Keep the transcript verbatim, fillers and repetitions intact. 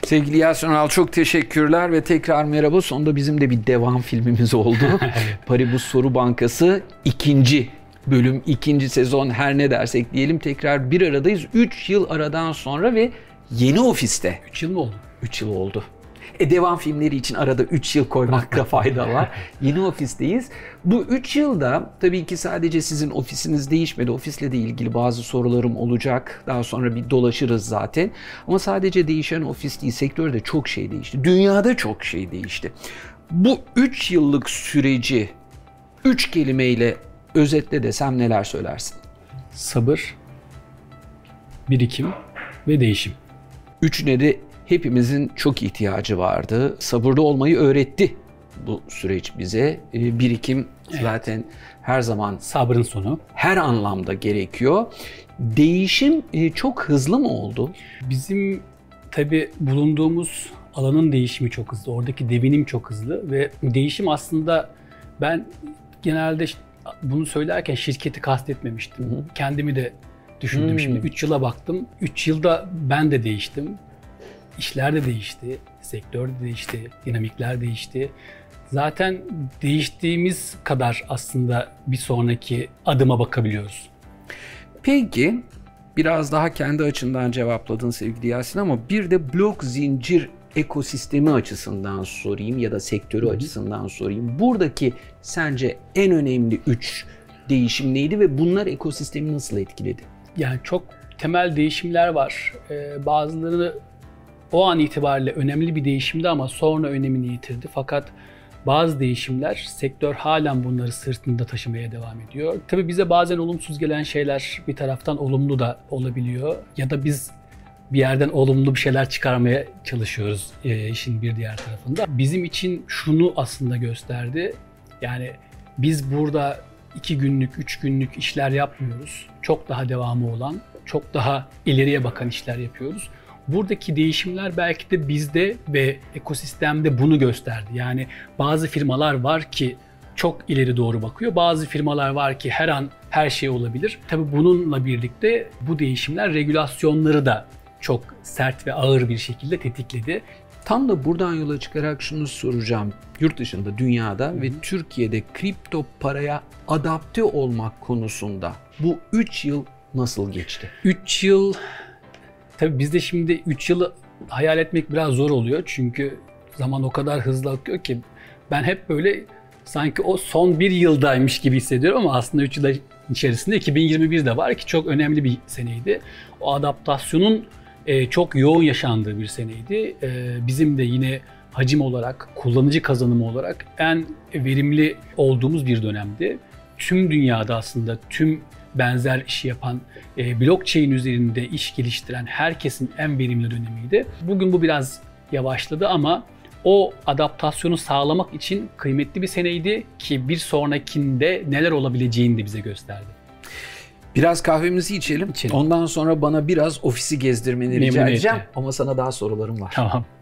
Sevgili Yasin Oral, çok teşekkürler ve tekrar merhaba. Sonunda bizim de bir devam filmimiz oldu. Paribus Soru Bankası ikinci bölüm, ikinci sezon, her ne dersek diyelim, tekrar bir aradayız. üç yıl aradan sonra ve yeni ofiste. üç yıl mı oldu? üç yıl oldu. E devam filmleri için arada üç yıl koymakta fayda var. Yeni ofisteyiz. Bu üç yılda tabii ki sadece sizin ofisiniz değişmedi. Ofisle de ilgili bazı sorularım olacak. Daha sonra bir dolaşırız zaten. Ama sadece değişen ofis değil, sektörde çok şey değişti. Dünyada çok şey değişti. Bu üç yıllık süreci üç kelimeyle özetle desem neler söylersin? Sabır, birikim ve değişim. Üçüne de hepimizin çok ihtiyacı vardı. Sabırlı olmayı öğretti bu süreç bize. Birikim evet. Zaten her zaman sabrın sonu. Her anlamda gerekiyor. Değişim çok hızlı mı oldu? Bizim tabii bulunduğumuz alanın değişimi çok hızlı. Oradaki devinim çok hızlı ve değişim aslında ben genelde bunu söylerken şirketi kastetmemiştim. Hı hı. Kendimi de düşündüm hmm. şimdi. üç yıla baktım. üç yılda ben de değiştim. İşler de değişti, sektör de değişti, dinamikler değişti. Zaten değiştiğimiz kadar aslında bir sonraki adıma bakabiliyoruz. Peki, biraz daha kendi açından cevapladın sevgili Yasin, ama bir de blok zincir ekosistemi açısından sorayım ya da sektörü Hı-hı. açısından sorayım. Buradaki sence en önemli üç değişim neydi ve bunlar ekosistemi nasıl etkiledi? Yani çok temel değişimler var. Ee, bazıları o an itibariyle önemli bir değişimdi ama sonra önemini yitirdi. Fakat bazı değişimler, sektör halen bunları sırtında taşımaya devam ediyor. Tabii bize bazen olumsuz gelen şeyler bir taraftan olumlu da olabiliyor. Ya da biz bir yerden olumlu bir şeyler çıkarmaya çalışıyoruz e, işin bir diğer tarafında. Bizim için şunu aslında gösterdi. Yani biz burada iki günlük, üç günlük işler yapmıyoruz. Çok daha devamı olan, çok daha ileriye bakan işler yapıyoruz. Buradaki değişimler belki de bizde ve ekosistemde bunu gösterdi. Yani bazı firmalar var ki çok ileri doğru bakıyor. Bazı firmalar var ki her an her şey olabilir. Tabii bununla birlikte bu değişimler regülasyonları da çok sert ve ağır bir şekilde tetikledi. Tam da buradan yola çıkarak şunu soracağım. Yurt dışında, dünyada Hı-hı. ve Türkiye'de kripto paraya adapte olmak konusunda bu üç yıl nasıl geçti? üç yıl... Tabii bizde şimdi üç yılı hayal etmek biraz zor oluyor çünkü zaman o kadar hızlı akıyor ki ben hep böyle sanki o son bir yıldaymış gibi hissediyorum ama aslında üç yıl içerisinde iki bin yirmi bir de var ki çok önemli bir seneydi. O adaptasyonun çok yoğun yaşandığı bir seneydi. Bizim de yine hacim olarak, kullanıcı kazanımı olarak en verimli olduğumuz bir dönemdi. Tüm dünyada aslında tüm benzer işi yapan, e, blockchain üzerinde iş geliştiren herkesin en verimli dönemiydi. Bugün bu biraz yavaşladı ama o adaptasyonu sağlamak için kıymetli bir seneydi ki bir sonrakinde neler olabileceğini de bize gösterdi. Biraz kahvemizi içelim. içelim. Ondan sonra bana biraz ofisi gezdirmeni rica edeceğim ama sana daha sorularım var. Tamam.